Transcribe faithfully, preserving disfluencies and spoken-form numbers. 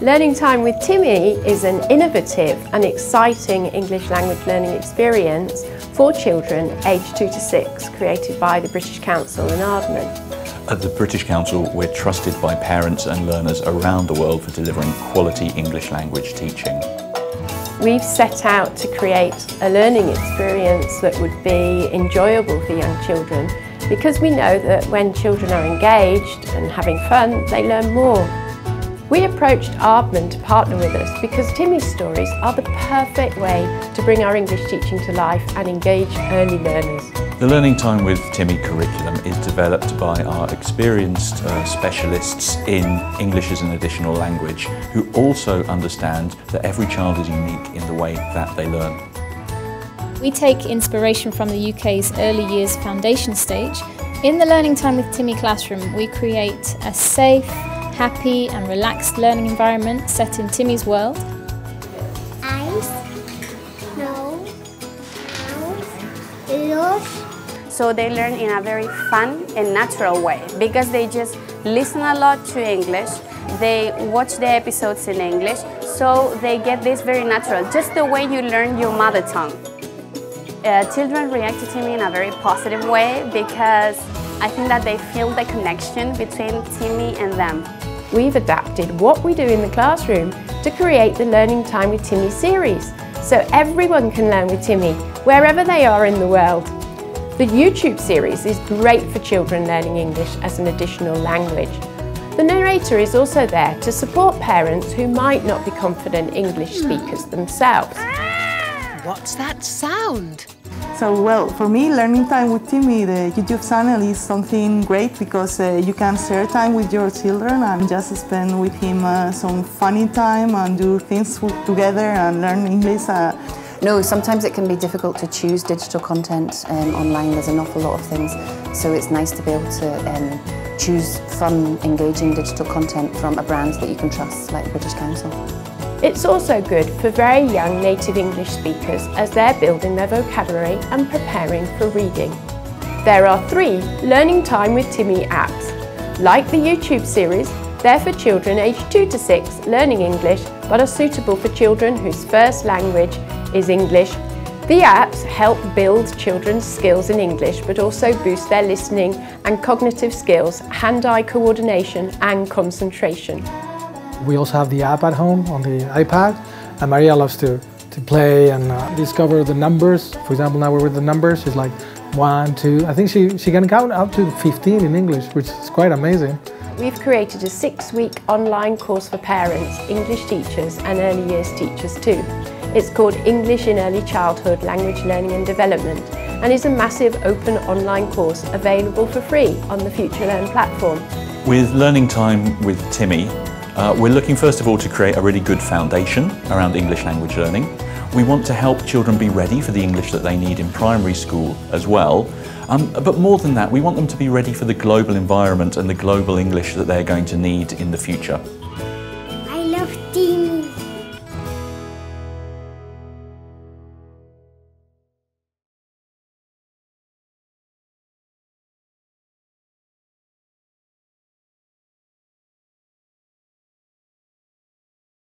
Learning Time with Timmy is an innovative and exciting English language learning experience for children aged two to six, created by the British Council and Aardman. At the British Council, we're trusted by parents and learners around the world for delivering quality English language teaching. We've set out to create a learning experience that would be enjoyable for young children, because we know that when children are engaged and having fun, they learn more. We approached Aardman to partner with us because Timmy's stories are the perfect way to bring our English teaching to life and engage early learners. The Learning Time with Timmy curriculum is developed by our experienced uh, specialists in English as an additional language, who also understand that every child is unique in the way that they learn. We take inspiration from the U K's early years foundation stage. In the Learning Time with Timmy classroom, we create a safe, happy and relaxed learning environment set in Timmy's world. Eyes, nose, mouth, ears. So they learn in a very fun and natural way, because they just listen a lot to English, they watch the episodes in English, so they get this very natural, just the way you learn your mother tongue. Uh, children react to Timmy in a very positive way, because I think that they feel the connection between Timmy and them. We've adapted what we do in the classroom to create the Learning Time with Timmy series, so everyone can learn with Timmy, wherever they are in the world. The YouTube series is great for children learning English as an additional language. The narrator is also there to support parents who might not be confident English speakers themselves. What's that sound? So, well, for me, Learning Time with Timmy, the YouTube channel, is something great because uh, you can share time with your children and just spend with him uh, some funny time and do things together and learn English. Uh. No, sometimes it can be difficult to choose digital content um, online. There's an awful lot of things, so it's nice to be able to um, choose fun, engaging digital content from a brand that you can trust, like the British Council. It's also good for very young native English speakers as they're building their vocabulary and preparing for reading. There are three Learning Time with Timmy apps. Like the YouTube series, they're for children aged two to six learning English, but are suitable for children whose first language is English. The apps help build children's skills in English, but also boost their listening and cognitive skills, hand-eye coordination and concentration. We also have the app at home on the iPad, and Maria loves to, to play and uh, discover the numbers. For example, now we're with the numbers, she's like one, two, I think she, she can count up to fifteen in English, which is quite amazing. We've created a six-week online course for parents, English teachers and early years teachers too. It's called English in Early Childhood Language Learning and Development, and is a massive open online course available for free on the FutureLearn platform. With Learning Time with Timmy, Uh, we're looking first of all to create a really good foundation around English language learning. We want to help children be ready for the English that they need in primary school as well. Um, but more than that, we want them to be ready for the global environment and the global English that they're going to need in the future.